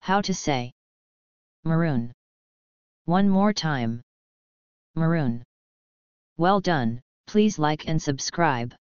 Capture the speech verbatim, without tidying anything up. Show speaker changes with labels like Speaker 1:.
Speaker 1: How to say maroon. One more time. Maroon. Well done, please like and subscribe.